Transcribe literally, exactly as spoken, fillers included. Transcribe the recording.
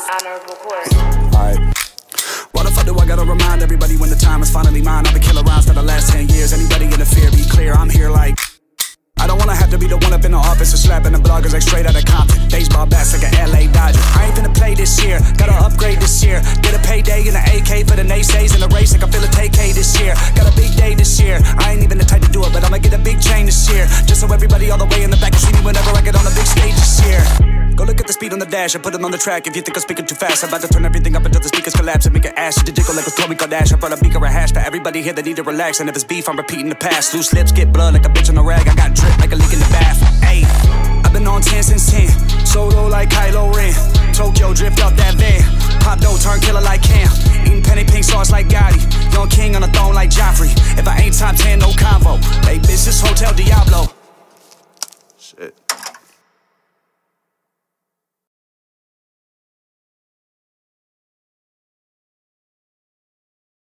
Honorable court. Alright. Why the fuck do I gotta remind everybody when the time is finally mine? I've been killing rhymes for the last ten years. Anybody interfere, be clear, I'm here like I don't wanna have to be the one up in the office or slapping the bloggers like straight out of Compton. Baseball bats like an L A Dodger. I ain't finna play this year, gotta upgrade this year. Get a payday in the A K for the naysays in the race like I feel a T K this year. Got a big day this year, I ain't even the type to do it, but I'ma get a big chain this year. Just so everybody all the way in the back can see me whenever I get on the big stage this year. Go look at the speed on the dash and put it on the track. If you think I'm speaking too fast, I'm about to turn everything up until the speakers collapse and make an ass to jiggle like a Khloe Kardashian. I brought a beaker of hash for everybody here that need to relax. And if it's beef, I'm repeating the past. Loose lips get blood like a bitch on a rag. I got drip like a leak in the bath. Ayy, I've been on ten since ten. Solo like Kylo Ren. Tokyo drift off that van. Pop dough, turn killer like Cam. Eating penny pink sauce like Gotti. Young king on the throne like Joffrey. If I ain't top ten, no convo. Hey, bitch, this Hotel Diablo. Shit.